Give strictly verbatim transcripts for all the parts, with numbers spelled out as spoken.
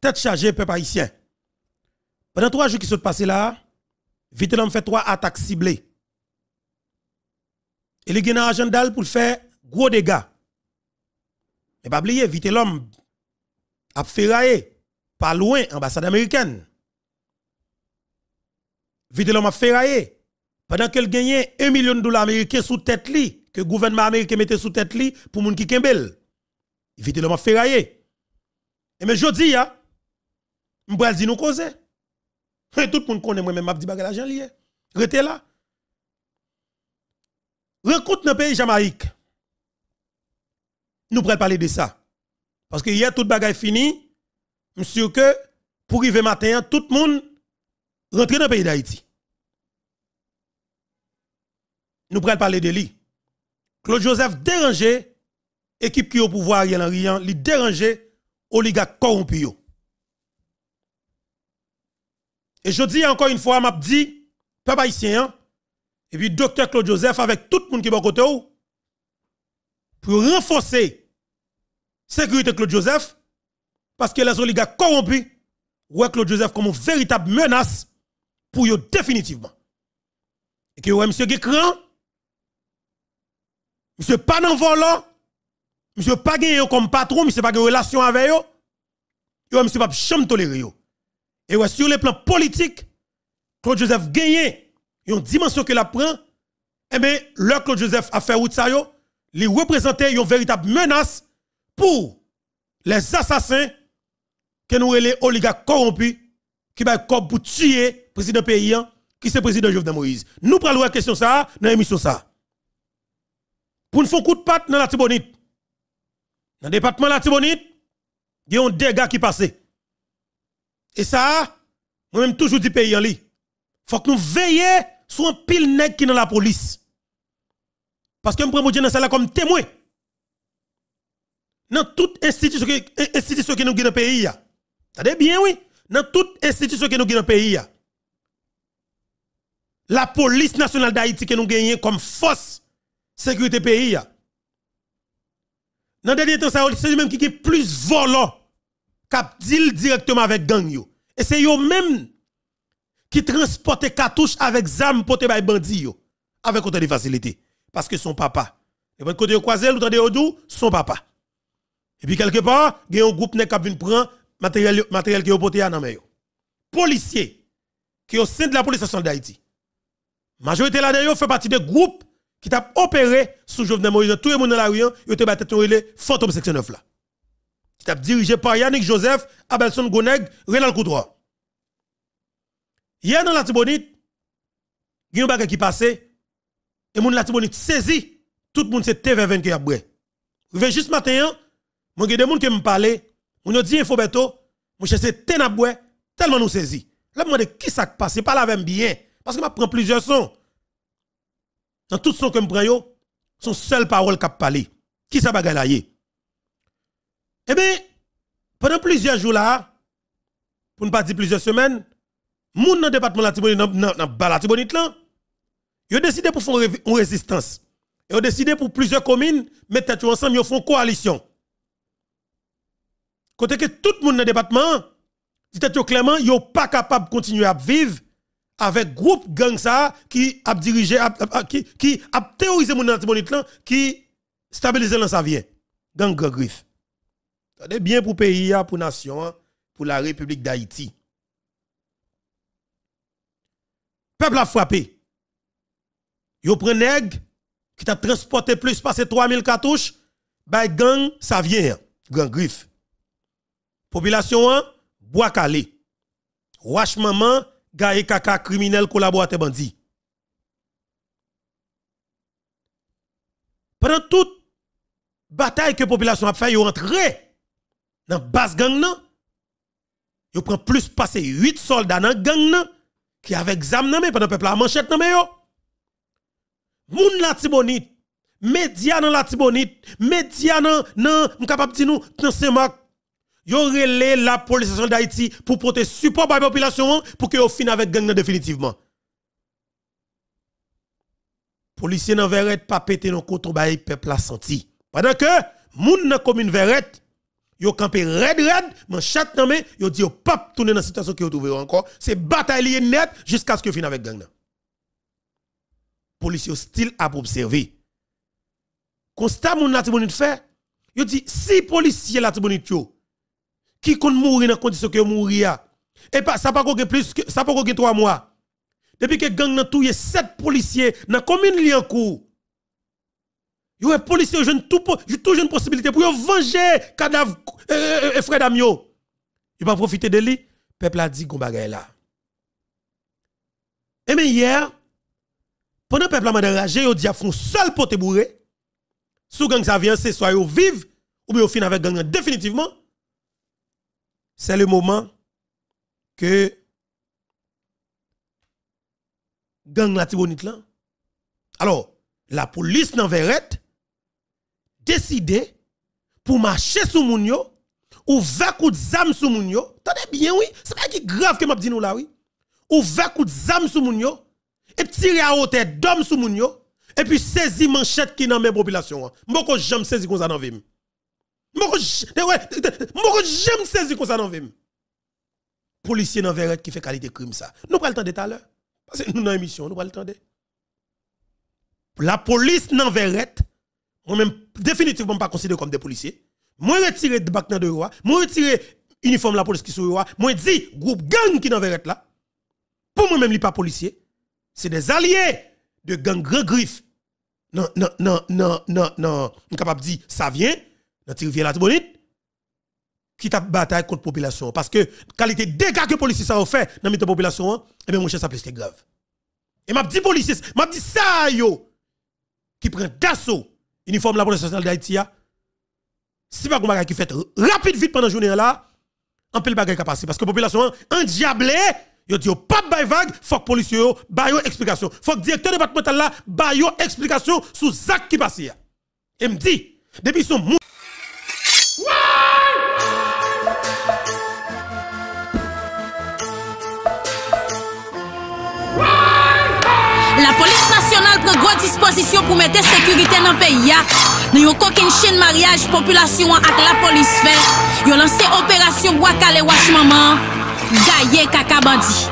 tête chargée, peuple haïtien. Pendant trois jours qui sont passés là, vite l'homme fait trois attaques ciblées. Et il y a un agenda pour faire gros dégâts. Mais pas oublier, vite l'homme a ferraillé pas loin ambassade américaine. Vite l'homme a ferraillé pendant qu'elle gagnait un million de dollars américains sous tête li, que le gouvernement américain mettait sous tête li pour moun qui kembel. Vite l'homme a ferraillé. Et mais jodi ya, m'bral di nous causer. Tout le monde connaît moi même m'a dit bagay l'argent lié. Rete là. Rencontre dans le pays Jamaïque. Nous pourrons parler de ça. Parce que hier tout bagay fini, monsieur que pour arriver matin tout le monde rentre dans le pays d'Haïti. Nous pourrons parler de lui. Claude Joseph dérangé équipe qui est au pouvoir Ariel Henry, li dérangé oligarque corrompu. Et je dis encore une fois, m'a dit, peuple haïtien, et puis docteur Claude Joseph avec tout le monde qui est à côté ou, pour renforcer la sécurité Claude Joseph, parce que les oligarques corrompus, ouais Claude Joseph comme une véritable menace pour eux définitivement. Et que ouais, monsieur Gekran, monsieur pas dans volant, monsieur pas gagné comme patron, monsieur pas gagné relation avec eux, yo monsieur pas jamais toléré yo. Et ouais, sur le plan politique, Claude Joseph gagné une dimension que la prend, eh bien, le Claude Joseph a fait route ça yo, li représenter une véritable menace pour les assassins que nous les oligarques corrompus qui va comme pour tuer le président pays qui c'est le président Jovenel Moïse. Nous prenons la question ça dans l'émission ça. Pour nous faire coup de patte dans la Tibonite. Dans le département de la Tibonite, il y a un dégât qui passe. Et ça, moi-même toujours dit pays en li. Faut que nous veillions sur un pile nèg qui dans la police. Parce que nous prenons dans ça comme témoin. Dans toute institution que institution que nous avons dans le pays. Attendez bien oui, dans toute institution que nous avons dans le pays. La police nationale d'Haïti que nous gagnons comme force sécurité pays. Dans le dernier temps, c'est lui-même qui est plus volant cap deal directement avec gang yo. Et c'est yo même qui transporte cartouche avec zam pote bay bandi yo avec autant de facilité parce que son papa. Et votre côté croisé l'autre de Odou, son papa. Et puis quelque part, il y a un groupe qui vient prendre matériel matériel qui est poté dans main yo. Policiers qui au sein de la police nationale d'Haïti. Majorité là-dedans fait partie des groupes qui t'a opéré sous Jovenel Moïse. Tout le monde dans la rue, yo te battu relé fantôme section neuf là. Qui t'a dirigé par Yannick Joseph, Abelson Goneg, Renal Coutoir. Hier dans la Tibonite, il y a un bagage qui passait, et moun la Tibonite saisi, tout le monde c'est T V vingt qui a bré. Rive juste matin, moi j'ai des gens qui me parlent, moun dit info beto, moi c'est tenaboué, tellement nous saisi. Là moi de qui ça passe, pas la même bien, parce que je prends plusieurs sons. Dans tout son que me prend yo, son seule parole qui parler. Qui ça bagay la yé? Eh bien, pendant plusieurs jours là, pour ne pas dire plusieurs semaines, moun dans le département de la Tibonite, dans la Tibonite là, ils ont décidé pour faire une résistance. Ils ont décidé pour plusieurs communes, mettre tête ensemble, ils font coalition. Côté que tout le monde dans le département, dit clairement, ils sont pas capable de continuer à vivre avec groupe gang ça qui a dirigé, qui, qui a terrorisé moun dans la Tibonite là, qui stabilise dans sa vie. Gang Grand Griffe. C'est bien pour le pays, pour la nation, pour la République d'Haïti. Peuple a frappé. Yo pren nèg qui t'a transporté plus passé trois mille cartouches, bay gang ça vient, Grand Griffe. Population an, bois calé. Wash maman, gaye kaka criminel collaborateur bandi. Pendant toute bataille que la population a fait, yo rentré dans base gang nan, yo prend plus passer huit soldats dans gang nan qui avec zam nan mais pendant peuple a manchette nan mais yo. Moun la Tibonite, média dans la Tibonite, média nan nan m'capable di nou dans Saint-Marc, yo relé la police nationale d'Haïti pour porter support à la population pour que yo fin avec gang nan définitivement. Policier nan Verrette pas pété non koto bay peuple la senti. Pendant que moun nan commune Verrette yo campé red red, manchette nan men, yo dit yo pas tourner dans situation que yo trouvé encore, c'est bataille net jusqu'à ce que fin avec gang nan. Police style à observer. Constat moun la tibonite fait, yo dit si policier la tibonite yo qui kon mourir dans condition que mourir et pas ça pas ko plus que ça pas ko trois mois. Depuis que gang nan touye sept policiers dans commune Liancourt. Yo un policier jeune tout tout jeune possibilité pour yo venger cadavre euh, euh, frère Damio. Il pas profiter de lui, peuple a dit gon bagay là. Et mais hier pendant peuple a enragé, yo dit a font seul pote bourré. Sous gang ça vient c'est soit yo vive ou bien yo fin avec gang définitivement. C'est le moment que gang la tibonite là. Alors, la police nan verrette décidé pour marcher sous moun yo ou vingt coups de zam sous moun yo. Tendez bien oui, c'est pas qui grave que m'a dit nous là oui. Ou vingt coups de zam sous moun yo et tirer à hauteur d'homme sous moun yo et puis saisir manchette qui nan mes population. M'ko jamais saisir comme ça dans vie. M'ko m'ko jamais saisir comme ça dans vie. Policier nan verrette qui fait qualité crime ça. Nous prenons le temps de tout à l'heure. Parce que nous dans l'émission, nous prenons le temps de. La police nan verrette, moi-même définitivement pas considéré comme des policiers. Moi retiré de bac de roi, moi retiré uniforme la police qui sur roi, moi dit groupe gang qui nan verrette là. Pour moi-même, il pas policier. C'est des alliés de gang grand griffe. Non, non, non, non, non, non. On capable de dire, ça vient, dans Rivière la Tibonite, qui t'a bataille contre la population. Parce que, qualité de dégâts que les policiers ont fait dans la population, eh bien, mon cher, ça plus que grave. Et m'a dit policiers, m'a dit ça, yo, qui prend d'assaut, uniforme la police nationale d'Haïti, si pas qu'on qui fait rapide, vite pendant la journée là, un peu le bagage qui a passé. Parce que la population, un diablé, yo dit, pas de vague, faut que policiers, ba yo explication. Faut que directeur départemental là, ba yo explication sur Zach qui passe. Et me dit, depuis son mou. La police nationale prend grande disposition pour mettre sécurité dans le pays. Nous avons aucune chaîne mariage population avec la police fait. Ils ont lancé opération Bois Calais Wash Maman. Gaye Kaka Bandi.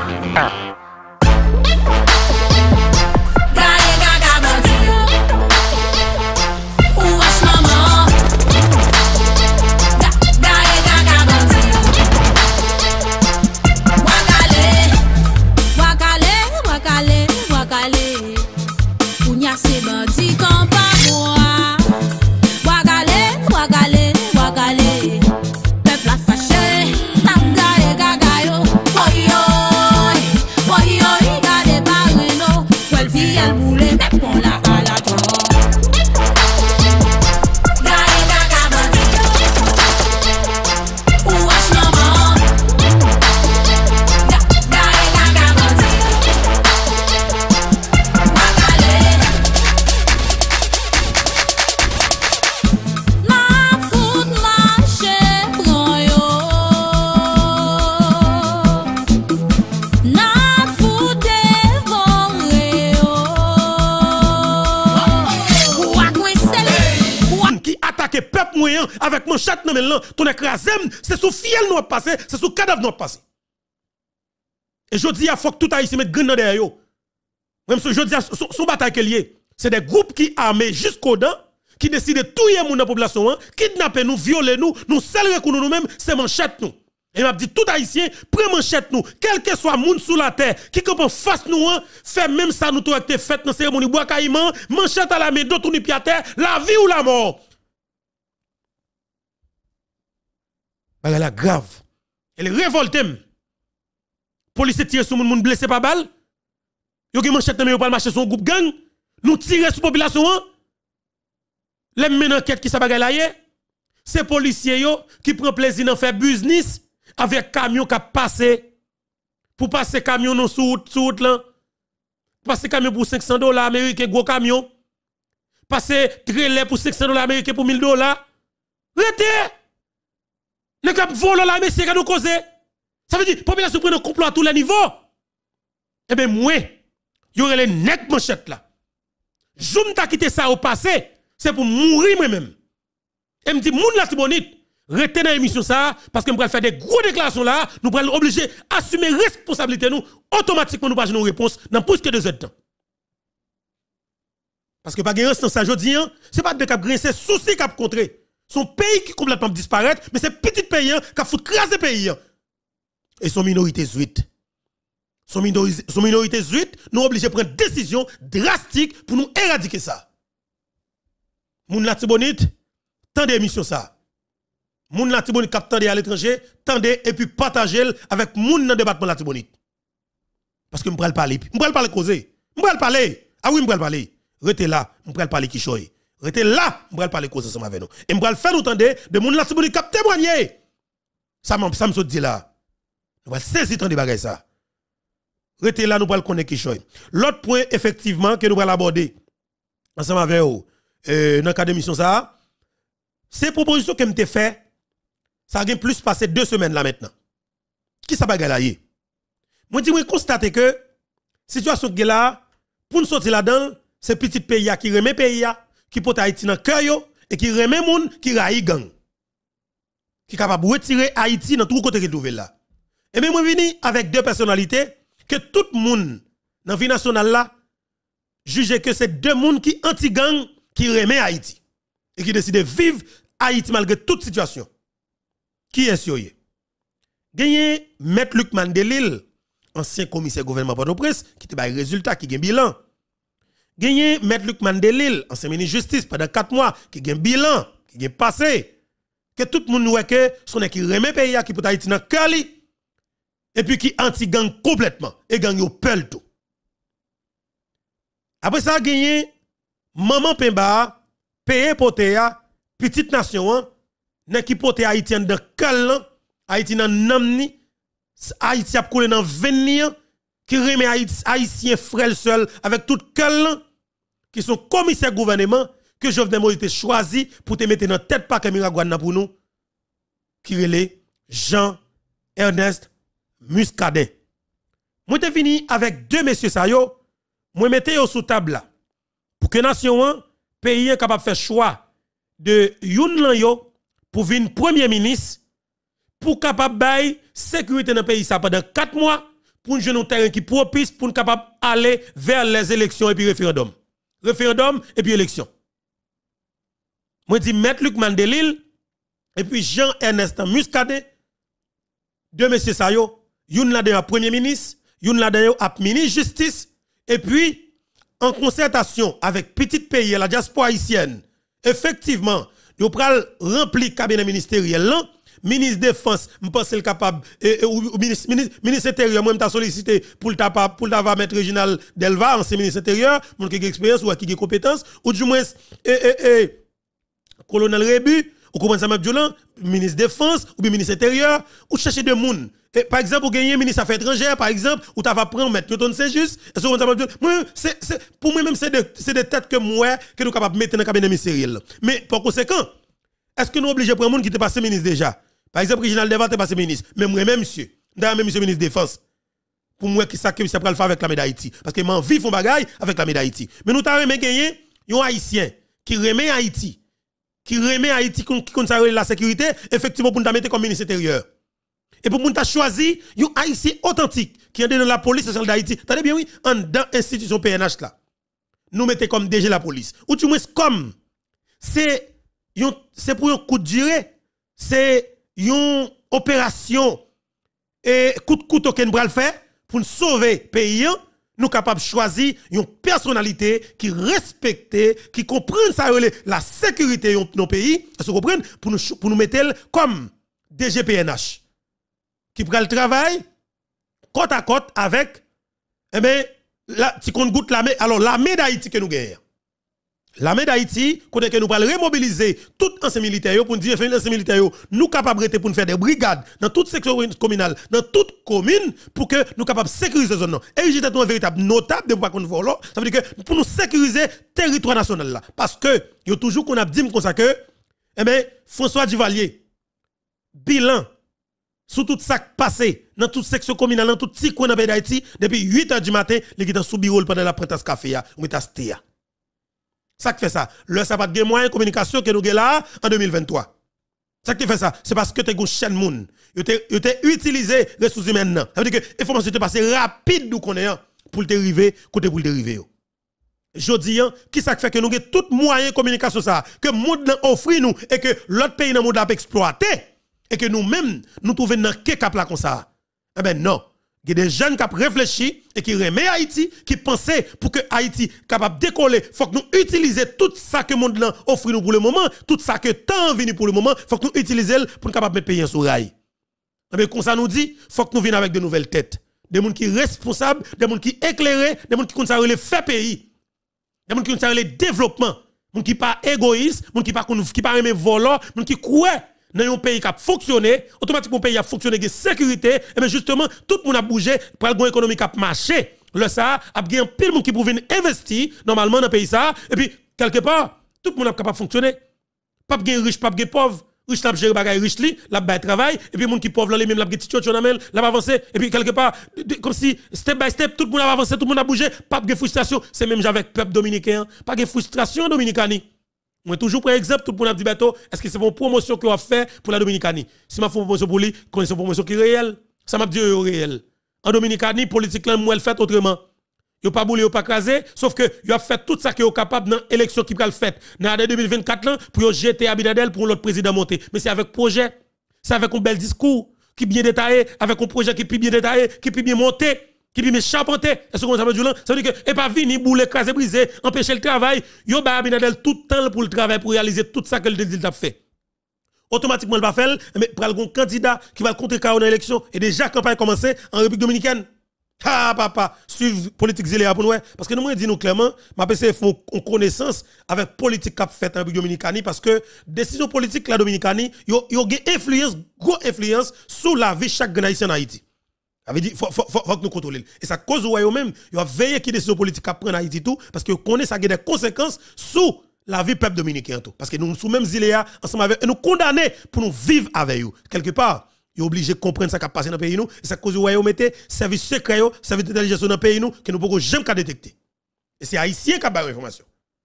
Avec mon chat nan men lan, ton écrasé, c'est sous fiel nous passé, c'est sous cadavre nous passé. Et je dis, il faut que tout haïtien mette grain derrière yo. Même si je dis, son bataille que lié, c'est des groupes qui armés jusqu'au dents, qui décident de tuer moun dans la population, kidnapper nous, violer nous, nous saluer nous nous-mêmes, c'est manchette nous. Et m'a dit tout haïtien, prends manchette nous, quel que soit moun sous la terre, qui comprend face nous, fait même ça nous tout été fait dans cérémonie bois caïman, manchette à la main, d'autres ni pied à terre, la vie ou la mort. Elle est grave. Elle est révoltée. Police tire sur moun blessé par balle. Yo qui manchette mais yo pas marcher sur groupe gang. Nous tirer sur population. Les men enquête qui sa bagay la yé. C'est policiers yo qui prend plaisir dans faire business avec camion qui passé pour passer camion non sous route là. Passer camion pour cinq cents dollars américains gros camion. Passer trailer pour cinq cents dollars américains pour mille dollars. Rete. Ne cap voler la messieurs qui nous cause. Ça veut dire population prend un complot à tous les niveaux. Eh bien moi, y aurait les nèg manchette là. Joum t'a quitté ça au passé, c'est pour mourir moi-même. Et me dit moun la Tibonite, Restez dans l'émission ça, parce que nous allons faire des gros déclarations là, nous allons obliger à assumer responsabilité nous, automatiquement nous pas nos réponses dans plus que deux heures de temps. Parce que pas de instance ça jodi, c'est pas de cap grincer souci cap contrer. Son pays qui complètement disparaître, mais c'est petit pays qui a foutu craser pays. Et son minorité zuite. Son minorité, son minorité zuite, nous obligés de prendre des décisions drastiques pour nous éradiquer ça. Moun la tibonite, tendez émission ça. Moun la tibonite kap tendez à l'étranger, tendez et puis partagez avec moun dans département la tibonite. Parce que m'pral parler, m'pral parler causer. M'pral parler. Ah oui, m'pral parler. Restez là, m'pral parler qui choy. Restez là, m'pral parler causer ensemble avec nous. Et m'pral faire nous tendez de moun la tibonite kap témoigner. Ça m'a ça me saute dit là. Nous allons saisir tendez bagay ça. Restez là, nous allons connaître qui choy. L'autre point effectivement que nous allons aborder ensemble avec vous euh, dans le cadre de mission ça, c'est proposition que m'te fait. Ça a plus passé deux semaines là maintenant. Qui ça bagay là yé? Moi dis moi constater que situation que là pour nous sortir là-dedans, c'est petit pays qui remet pays qui porte Haïti dans cœur yo et qui remet moun qui raï gang. Qui capable de retirer Haïti dans tout côté qui trouve là. Et même moi vini avec deux personnalités que tout le monde dans vie nationale là juge que c'est deux moun qui anti gang qui remet Haïti et qui décide de vivre Haïti malgré toute situation. Qui est ce yoye? Gagné Maître Luc Mandelil, ancien commissaire gouvernement Port-au-Prince, qui te bail résultat, qui gagne bilan. Gagné Maître Luc Mandelil, ancien ministre de justice pendant quatre mois, qui gagne bilan, qui gagne passé. Que tout le monde voit que son qui remet pays qui peut Haïti dans cœur et puis qui anti-gang complètement et gang yo pel tout. Après ça gagné maman Pemba, payer potea, petite nation nan qui pote haïtien dans cœur Haïti dans namni Haïti a coulé dans venir qui remet haïtien frère seul avec tout cœur qui sont commissaires gouvernement que Jovenel Moïse a choisi pour te mettre dans tête pas que Miragouane pour nous qui relait Jean Ernest Muscadet. Moi te fini avec deux messieurs ça yo, moi mettez yo sous table là pour que nation pays capable faire choix de youn lan yo pour venir premier ministre pour capable bailler sécurité dans le pays ça pendant quatre mois pour un jeune terrain qui propice pour capable aller vers les élections et puis référendum. Référendum et puis élection. Moi dis Maître Luc Mandelil et puis Jean-Ernest Muscadet, deux messieurs ça yo, youn la de premier ministre, youn la de ap ministre justice et puis en concertation avec petit pays la diaspora haïtienne. Effectivement, yo pral rempli cabinet ministériel là, ministre défense, me pense le capable et, et, ou, ministre ministre ministre intérieur moi m'ta sollicité pour ta pour ta mettre Réginald Delva ancien ministre intérieur, mon qui a expérience ou qui a compétence ou du moins et et et colonel Rebu ou comment ça m'a violent, ministre défense ou bien ministre intérieur ou chercher de monde. Et par exemple, pour gagner ministre affaires étrangères par exemple, ou tu vas prendre mettre Newton c'est juste, est-ce que ça m'a moi c'est c'est pour moi même c'est des c'est des têtes que moi que nous capable mettre dans cabinet ministériel. Mais par conséquent, est-ce que nous obligés prendre monde qui était passé ministre déjà? Par exemple, Réginald Delva était passé ministre, même moi même monsieur, d'ailleurs même monsieur ministre défense. Pour moi qui ça que ça pral faire avec la médaille d'Haïti parce que m'en vivre font bagaille avec la médaille d'Haïti. Mais nous t'a remet gagner un haïtien qui remet Haïti qui remet Haïti qui conserve la sécurité effectivement pour nous mettre comme ministre intérieur. Et pour nous t'a choisi un haïtien authentique qui est dans la police nationale d'Haïti. T'as bien oui, en dans institution P N H là. Nous mettez comme D G la police. Ou du moins comme c'est c'est pour un coup de durée, c'est une opération et coup de couteau qu'on va le faire pour nous sauver le pays. Nous sommes capables de choisir une personnalité qui respecte, qui comprend ça, la sécurité de nos pays, pour nous, pour nous mettre comme D G P N H, qui prend le travail côte à côte avec, eh bien, la, si on goûte la alors l'armée d'Haïti que nous gagnons. L'armée d'Haïti, qu'on que nous allons remobiliser tout ancien militaire pour nous dire que ancien militaire nous capables pour nous faire des brigades dans toute section communale, dans toute commune pour que nous capables de sécuriser zone non. Et j'ai un véritable notable de pas qu'on vole, ça veut dire que pour nous sécuriser territoire national là parce que yo toujours qu'on a dit comme ça que eh ben François Duvalier bilan sous tout ça passé dans toute section communale dans tout petit coin dans pays d'Haïti depuis huit heures du matin, il est sous bureau pendant la prêtance café ou ta stéa. Ça qui fait ça. Le ça pas de moyen de communication que nous avons là en deux mille vingt-trois. Ça qui fait ça, c'est parce que tu as une chaîne moun. Tu as utilisé les ressources humaines. Ça veut dire que l'information te passe rapide d'où qu'on est pour te arriver, côté pour te arriver. Je dis, qui ça fait que nous avons tout moyen de communication ça, que le monde offre nous et que l'autre pays dans le monde a exploité et que nous-mêmes nous trouvons dans quel cap là comme ça. Eh bien non. Il y a des jeunes qui ont réfléchi et qui remettent Haïti, qui pensaient pour que Haïti soit capable de décoller, il faut que nous utilisions tout ça que le monde offre nous pour le moment, tout ça que temps venu pour le moment, il faut que nous utilisions pour nous capable de mettre pays sur rail. Mais comme ça nous dit, il faut que nous venions avec de nouvelles têtes. Des gens qui sont responsables, des gens qui sont éclairés, des gens qui connaissent le fait pays, des gens qui connaissent le développement, des gens qui ne sont pas égoïstes, des gens qui ne sont pas voleurs, des gens qui croient dans un pays qui a fonctionné, automatiquement, le pays a fonctionné avec sécurité, et bien justement, tout le monde a bougé pour le économie qui a marché. Le ça a gagné pile de monde qui pouvait investir normalement dans le pays ça, et puis quelque part, tout le monde est capable de fonctionner. Pas de riche, pas de pauvre. Riche n'a pas géré bagay riche li, la ba travail, et puis moun qui pauvre les mêmes la petite situation dans mel, la avancer, et puis quelque part, comme si step by step, tout le monde a avancé, tout le monde a bougé, pas de frustration, c'est même avec peuple dominicain, pas de frustration dominicani. Moi, toujours par exemple, tout le monde a dit, Beto, est-ce que c'est une promotion qu'on a fait pour la Dominicanie? Si ma promotion pour lui, qu'on est une promotion qui est réelle, ça m'a dit, c'est réel. En Dominicanie, politique là, moi, elle fait autrement. Yo pas boulé, yo pas crasé, sauf que yo a fait tout ça qui est capable dans l'élection qui pral fait dans l'année deux mille vingt-quatre là pour yo jeter Abinadel pour l'autre président monter. Mais c'est avec projet, c'est avec un bel discours qui bien détaillé, avec un projet qui bien détaillé, qui bien monté, qui bien charpenté. Est-ce que ça veut dire là? Ça veut dire que et pas venir bouler, craser, briser, empêcher le travail. Yo ba Abinadel tout le temps pour le travail pour réaliser tout ça que le désir a fait. Automatiquement il va faire mais pral un candidat qui va contrer dans l'élection et déjà campagne commencé en République dominicaine. Ah papa, suivre politique zéléa pour nous parce que nous me dit nous clairement, m'a pensé font connaissance avec politique qu'a fait en République dominicaine parce que décision politique la Dominicanie, yo yo gain influence, gros influence sur la vie chaque haïtien en Haïti. Ça veut dire faut faut faut que nous contrôler. Et ça cause ouais même, yo veiller qui décision politique qu'a prendre en Haïti tout parce que connaît ça a des conséquences sur la vie peuple dominicain tout parce que nous sous même zéléa ensemble avec nous condamner pour nous vivre avec eux quelque part. Ils sont obligés de comprendre ce qui a passé dans le pays nous et ça cause où vous mettez service secret service d'intelligence dans le pays nous que nous ne pouvons jamais détecter et c'est haïtien qui a barré l'information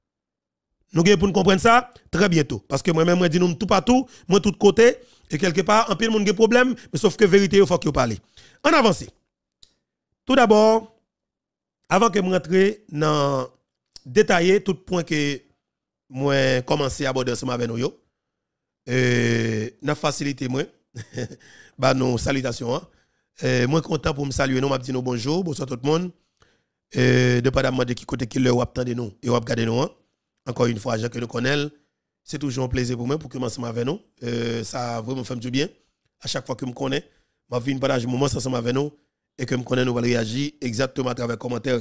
nous gagnons pour nous comprendre ça très bientôt parce que moi même moi dis nous tout partout moi tout côté et quelque part en pile monde a problème mais sauf que vérité il faut que vous parlez en avance tout d'abord avant que je rentre dans détailler tout point que moi commencer à aborder ensemble avec nous yo euh n'a facilité moi bah nos salutations hein. euh, moi content pour me saluer nous m'a dit nous bonjour bonsoir tout le monde euh, de pas demander qui côté qui leur attendez nous et regarder nous hein. Encore une fois que nous connaissons c'est toujours un plaisir pour moi pour commencer avec nous euh, ça vraiment fait du bien à chaque fois que me connais m'a vu une partage moment ensemble avec nous et que me connais nous va réagir exactement à travers commentaires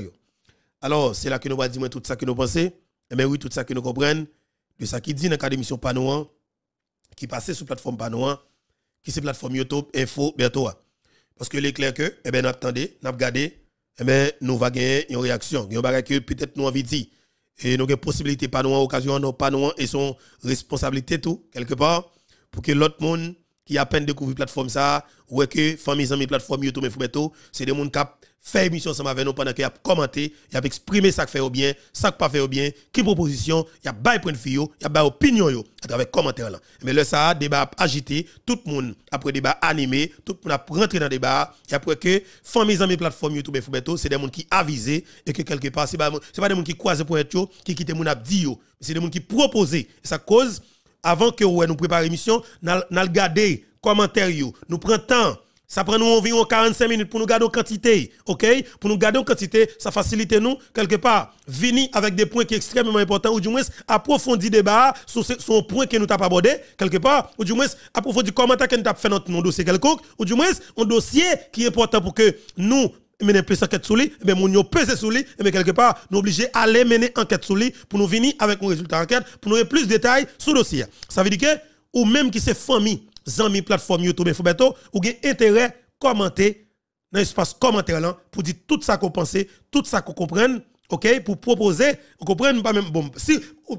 alors c'est là que nous va dire tout ça que nous pensons et bien oui tout ça que nous comprenons de ça qui dit dans cadre émission Panoan qui passait sur plateforme Panoan qui c'est plateforme YouTube info bientôt parce que l'éclair que eh ben attendez n'a regardé eh ben nous va gagner une réaction il y a bagage que peut-être nous envie dire et nous avons possibilité pas nous occasion non pas nous et son responsabilité tout quelque part pour que l'autre monde qui a peine découvrir plateforme ça ou que famille amis plateforme YouTube info bientôt c'est des monde qui fait émission ensemble avec nous pendant qu'il a commenté, il a exprimé ça qui fait au bien, ça qui pas fait au bien, qui proposition, il a bail point de vue, il a bail opinion yo à travers commentaire là. Mais le ça débat agité, tout le monde après débat animé, tout le monde a rentré dans le débat et après que famille amis plateforme YouTube Infobeto, c'est des gens qui avisé et que quelque part c'est pas c'est pas des gens qui croisent pour être qui quitte moun a dit yo, c'est des gens qui proposé et ça cause avant que ouais nous préparer émission, n'a regarder commentaire yo, nous prend temps. Ça prend nous environ quarante-cinq minutes pour nous garder en quantité, OK? Pour nous garder en quantité, ça facilite nous quelque part venir avec des points qui sont extrêmement importants ou du moins approfondir débat sur ce point que nous t'avons abordé quelque part ou du moins approfondir commentaire que nous t'avons fait dans notre dossier quelconque ou du moins un dossier qui est important pour que nous mener plus enquête sur lui, mais nous peser sur lui, mais quelque part nous obligés aller mener enquête sur lui pour nous venir avec un résultat enquête pour nous avoir plus de détails sur le dossier. Ça veut dire que ou même qui c'est famille Zami plateforme YouTube Infobeto ou gen intérêt commenter dans l'espace commentaire là pour dire tout ça qu'on pense, tout ça qu'on comprenne, OK, pour proposer, on comprenne pas même bon si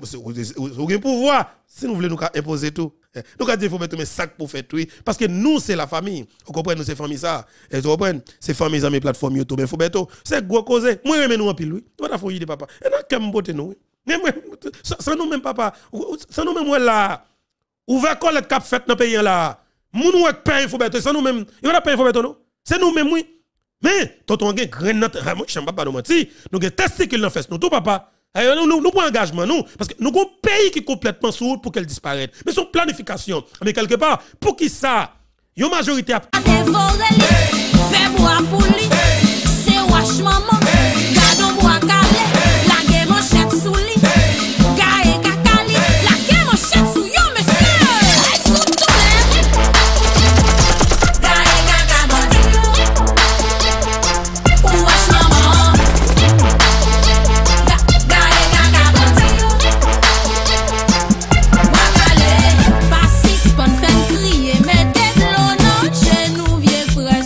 vous avez pouvoir si nous voulons nous imposer tout. Nous ka dire faut mettre mes sacs pour faire tout parce que nous c'est la famille. On comprend nous c'est famille ça. Et vous comprenez, c'est famille Zami plateforme YouTube Infobeto, c'est gros cause. Moi même nous en pile oui. Toi ta folie de papa. Et n'a qu'à me botter nous. Ça nous même papa, ça nous même moi là. Ouvert collecte cap fait dans pays là. Moun ou paye faut beto, c'est nous même. Il va payer faut beto non. C'est nous même oui. Mais tonton gen grain notre moi je pas nous mentir. Nous gen testicule dans fesse nous tout papa. Nous nous nous prenons engagement nous parce que nous avons un pays qui est complètement sourd pour qu'elle disparaisse. Mais son planification, mais quelque part pour qui ça une majorité a Fais bois pour lui, c'est wash maman, gado bois calé, la gué manchette sous lit, gaé kakali, la gué manchette sous yo monsieur, sous tout l'air, gaé kakabandi, wash maman, gaé kakabandi, wakale, passis pon fen crier, mettez de l'eau dans chez nous vieux frères.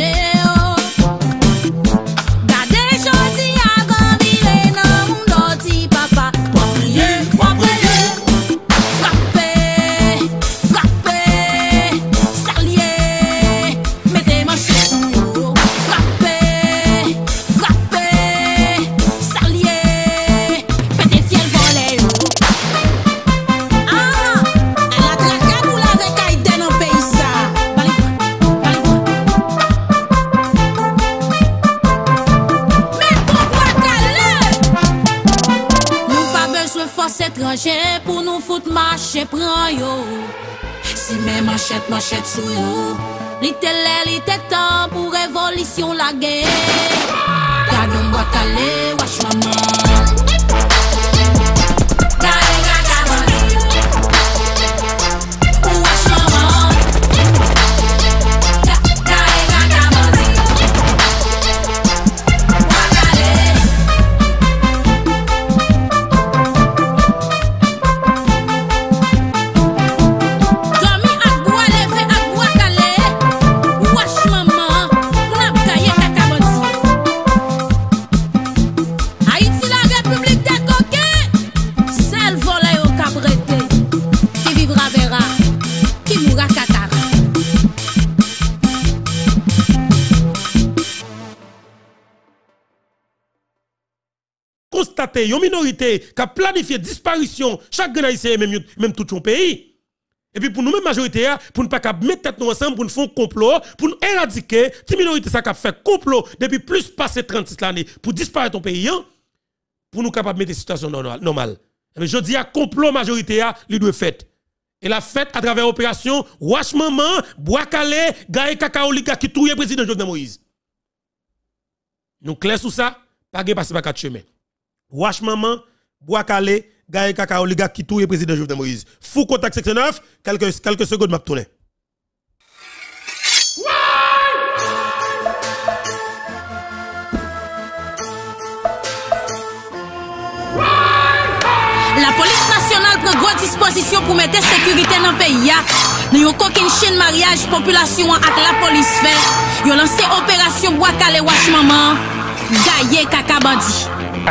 Pour nous foutre marcher prend yo. Si même manchette manchette sous yo. L'itélé l'ité temps pour révolution la guerre. Gardons bois calé, wash maman. Constater une minorité qui a planifié disparition chaque grand haïtien même même tout son pays. Et puis pour nous même majorité pour ne pas mettre tête nous ensemble pour nous faire un complot pour nous éradiquer cette minorité ça qui fait complot depuis plus passé trente-six années pour disparaître ton pays hein, pour nous capable mettre situation normale. Mais je dis à complot majorité lui doit fait. Et la fête à travers opération Wash Maman, Bois Calé, Gaé Kakao Liga qui touye président Jovenel Moïse. Nous clair sur ça, pas de passer par quatre chemins. Wash Maman, Bois Calé, Gaé Kakao Liga qui touye président Jovenel Moïse. Fou contact section neuf, quelques quelques secondes m'a tourner. La police nationale prend grosse disposition pour mettre sécurité dans le pays. Nous avons aucune chaîne mariage population avec la police fait. Ils ont lancé opération Bois Calé Wash Maman, Gaye Kaka Bandi.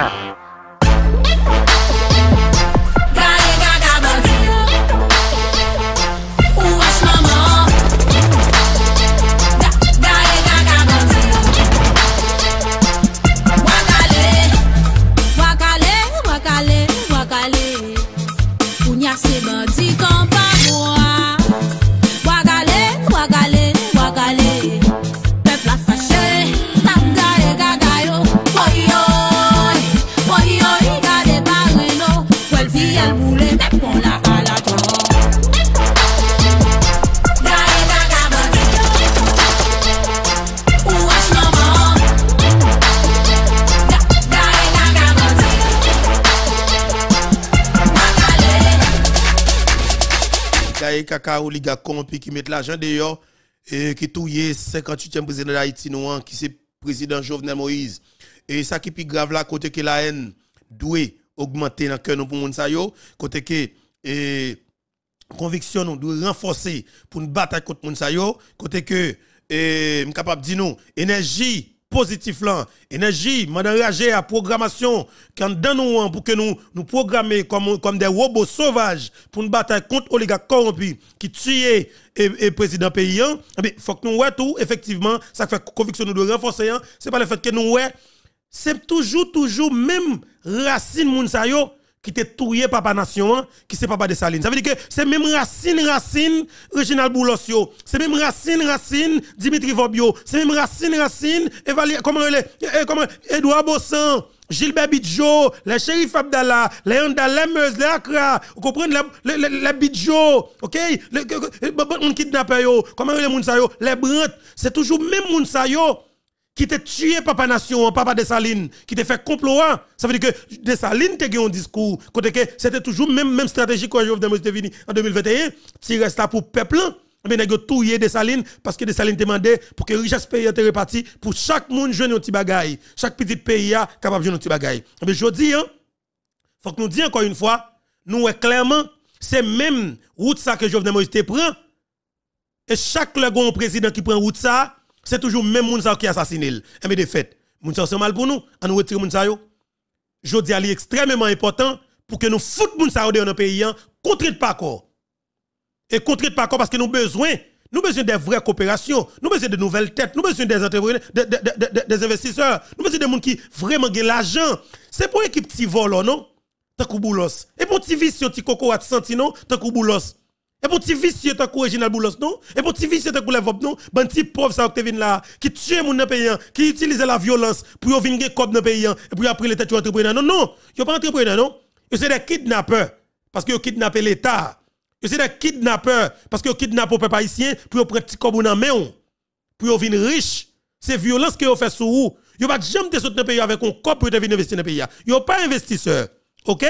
Kakao Liga corrompu qui met l'argent dehors et qui touye cinquante-huitième président d'Haïti nous qui c'est président Jovenel Moïse et ça qui plus grave là côté que la haine doit augmenter dans cœur nous pour moun sa yo côté que et conviction nous doit renforcer pour une bataille contre moun sa yo côté que et capable dire nous énergie positif là énergie m'enrager à programmation quand dans nous pour que nous nous programmer comme comme des robots sauvages pour une bataille contre oligarques corrompus qui tuent et président paysan mais faut que nous ouais tout effectivement ça fait conviction nous doit renforcer c'est pas le fait que nous ouais c'est toujours toujours même racine moun sa yo qui te touye papa nation, qui c'est papa de Saline. Ça veut dire que c'est même racine, racine, Reginald Boulos, c'est même racine, racine, Dimitri Vobio, c'est même racine, racine, Evali, comment les, comment, Edouard Bossan, Gilbert Bidjo, les shérif Abdallah, les Andal, les Meuse, les Accra, vous comprenez, les, les, les Bidjo, ok, les, les kidnappés, comment les moun sa yo, les Brandt, c'est toujours même moun sa yo qui te tué papa nation, papa Dessalines, qui te fait complot. Ça veut dire que Dessalines te gagné un discours, côté que c'était toujours même même stratégie quand Jovenel Moïse était venu en deux mille vingt et un, si reste là pour peuple, mais nèg yo touyer Dessalines parce que Dessalines demandait pour que richesse pays était réparti pour chaque monde joindre un petit bagaille, chaque petit pays a capable joindre un petit bagaille. Mais je dis hein, faut que nous disions encore une fois, nous est clairement c'est même route ça que Jovenel Moïse te prend et chaque le gon président qui prend route ça c'est toujours même Mounsa qui assassine. Et mais de fait, Mounsa c'est mal pour nous, on nous retire Mounsa yo. Je dis à lui extrêmement important pour que nous foutons Mounsa dans le pays, contre pas accord. Et contre pas accord parce que nous avons besoin, nous avons besoin de vraies coopérations, nous avons besoin de nouvelles têtes, nous avons besoin des entrepreneurs, de, de, de, de, des investisseurs, nous avons besoin de gens qui vraiment gagnent l'argent. C'est pour équipe petit vol non? Tant que Boulos. Et pour petit vice, petit coco à senti non? Tant que Boulos. Et pour ti vicieux tant que Reginald Boulos non et pour ti vicieux tant que les vop non ban ti pauvre ça que te vinn là qui tue moun dans pays qui utilise la violence pour venir gagner cob dans pays et puis après les têtes entrepreneur non non yo pas entrepreneur non yo c'est des kidnappeurs parce que yo kidnappé l'état yo c'est des kidnappeurs parce que yo kidnappé peuple haïtien pour yo prendre ti cob dans main pour yo venir riche c'est violence que yo fait sur vous yo pas jamais te sortir dans pays avec un cob pour te venir investir dans pays yo pas investisseur OK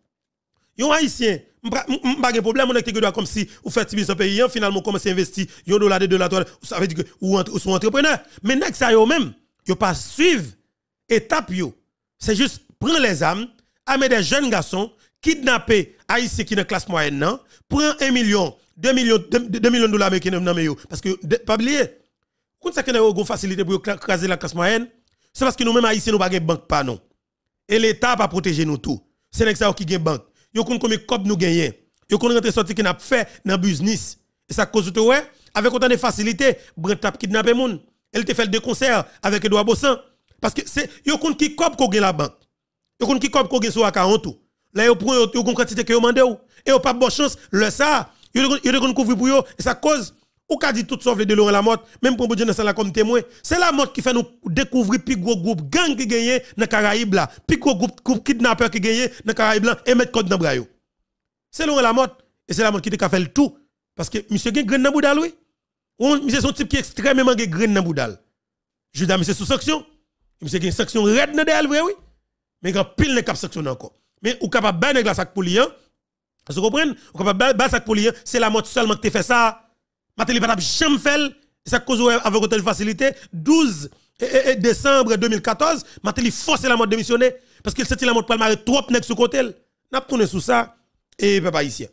yo haïtien pas de problème, on a que comme si vous faites business dans pays, finalement, commencez à investir, un dollar, deux dollars, ça veut dire que vous sont entrepreneurs. Mais n'est ça yo même, yo pas suivre étape yo. C'est juste prendre les armes, amener des jeunes garçons, kidnapper Haïtiens qui dans classe moyenne, non, prendre un million, deux millions, deux millions de dollars américains dans yo. Parce que, pas oublier, quand ça qu'on a une facilité pour craser la classe moyenne, c'est parce que nous-mêmes Haïtiens, nous pas de banque pas non. Et l'État pas protéger nous tout. C'est n'est ça qui gagne banque. Yo kon combien cob nous gagner yo kon rentre sorti qui n'a fait dans business et ça cause de ouais avec autant de facilité Brent tap kidnapper moun elle te fait deux concerts avec Edouard Bossan parce que c'est yo kon qui cob ko gen la banque yo kon qui cob ko gen sur quarante tout là yo prend yo kon quantité que yo mandé ou et yo pas bonne chance le ça yo yo kon couvrir pour yo et ça cause ou ka dit tout sauf de Laurent Lamotte même pour Dieu dans la comme témoin c'est la mort qui fait nous découvrir plus gros groupe gang qui gagne dans Caraïbes là plus gros groupe groupe kidnappeur qui gagne dans Caraïbes là et mettre code dans bras yo c'est Laurent Lamotte et c'est la mort qui te fait le tout parce que monsieur gagne grain dans boudal oui monsieur son type qui extrêmement gagne grain dans boudal Judas monsieur sous sanction monsieur gagne sanction red dans derrière vrai oui mais grand pile ne cap sanction encore mais ou capable ba nèg la sac pour lui hein vous comprenez ou capable ba sac pour lui c'est la mort seulement qui te fait ça Matéli pas jamais fait ça cause avec autant de facilité douze décembre deux mille quatorze Matéli force la mode démissionner parce qu'il sentit la mode pas marrer trop nèg sur côté n'a tourné sous ça et papa ici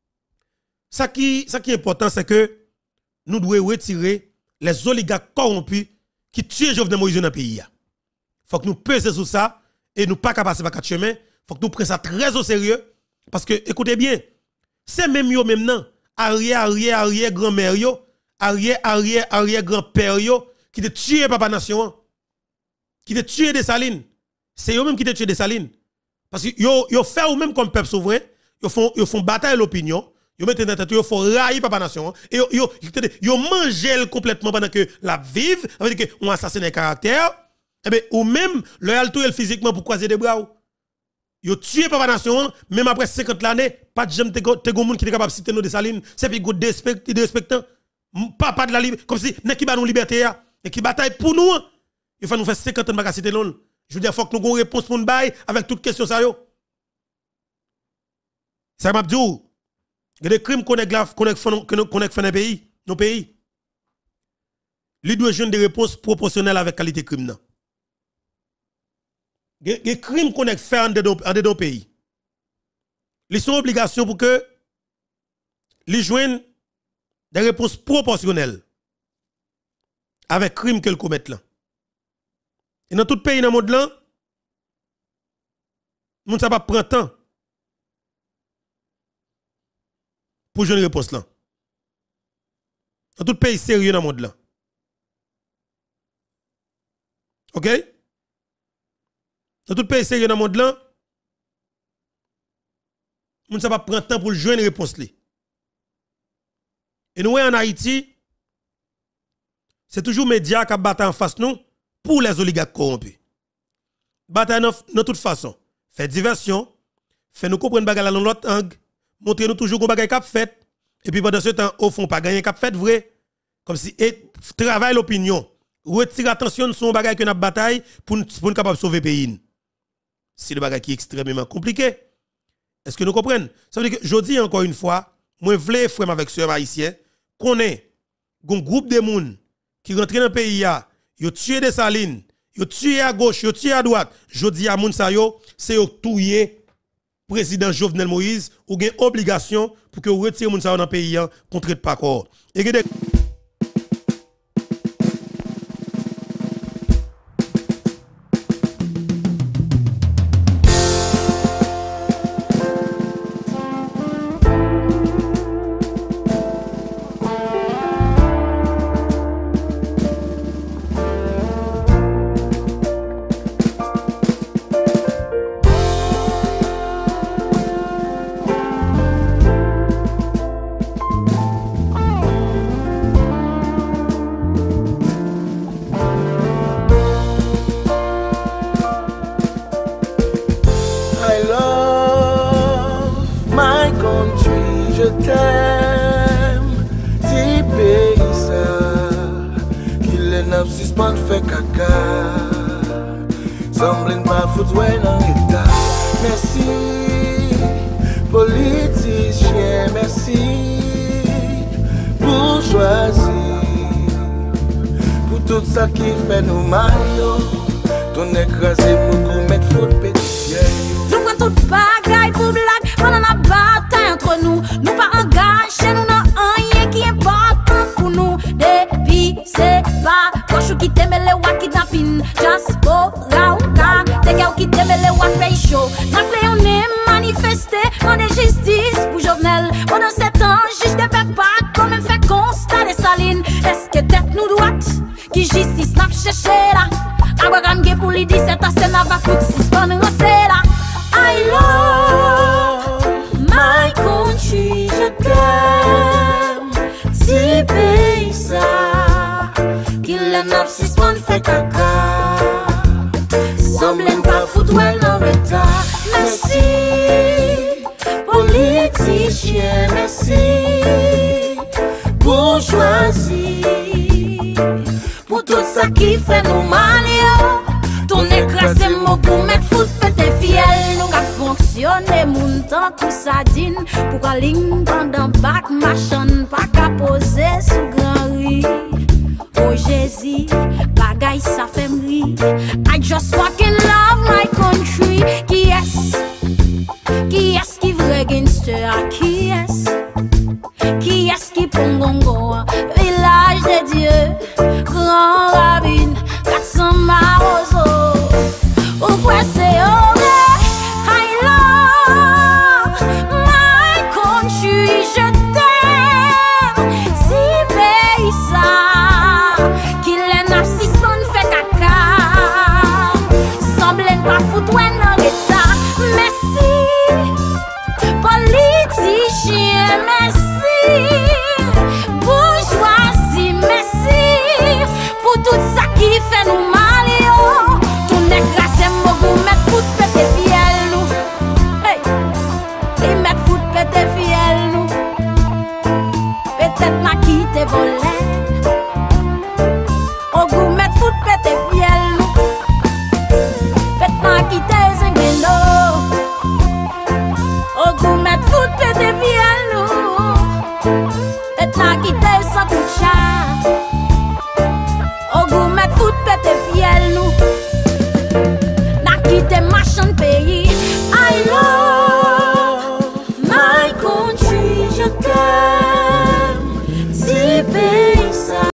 ça qui ça qui est important c'est que nous devons retirer les oligarques corrompus qui tuent Jovenel Moïse dans le pays. Faut que nous peser sur ça et nous pas passer par quatre chemins, faut que nous prenions ça très au sérieux parce que écoutez bien, c'est même yo même non arrière arrière arrière grand-mère yo, arrière arrière arrière grand-père yo qui te tué papa nation, qui te tué Dessalines. C'est eux même qui te tué Dessalines. Parce que yo yo fait ou même comme peuple souverain, yo font yo font bataille l'opinion, yo mettent dans tête yo font railler papa nation et yo yo yo mangent complètement pendant que la vive, ça veut dire que on assassine caractère, et ben ou même loyal tout physiquement pour croiser des bras. Yo tué papa nation même après cinquante années pas de jamais te go monde qui est capable de citer nos Dessalines c'est puis go de respectant pas pas de la liberté comme si n'est qui ba nous liberté et qui bataille pour nous il faut nous faire cinquante ans pas citer non je veux dire faut que nous gon réponse pour nous bail avec toute question ça yo ça m'a dit il y a des crimes qu'on est grave qu'on est qu'on est fait dans pays nos pays lui doit joindre des réponses proportionnelles avec qualité crime non les crimes qu'on a fait en dedans pays. Ils sont obligations pour que les joignent des réponses proportionnelles avec crimes qu'ils commettent là. Et dans tout pays dans le monde là, nous ça pas prendre temps pour jouer une réponse là. Dans tout pays sérieux dans le monde là. OK? Dans tout pays sérieux dans le monde là, moun ça pas prendre temps pour le joindre réponse li. Et nous en Haïti, c'est toujours médias qui battent en face nous pour les oligarques corrompus. Bataille de toute façon, fait diversion, fait nous comprendre bagarre dans l'autre angle, montrer nous toujours qu'on bagarre cap fait et puis pendant ce temps au fond pas gagner cap fait vrai comme si et travail l'opinion, retire attention sur bagarre que n'a bataille pour pour nous capable sauver pays. C'est le bagarre qui est extrêmement compliqué. Est-ce que nous comprenons? Ça veut dire que je dis encore une fois, moi vle frère avec sœur haïtien, qu'on est un groupe de monde qui rentre dans le pays ya, yo tué des salines, yo tué à gauche, yo tué à droite. Je dis à moun sa yo, c'est yo touyer président Jovenel Moïse ou gen obligation pour que vous retirez moun sa yo dans le pays contre pas corps. Et des machin pays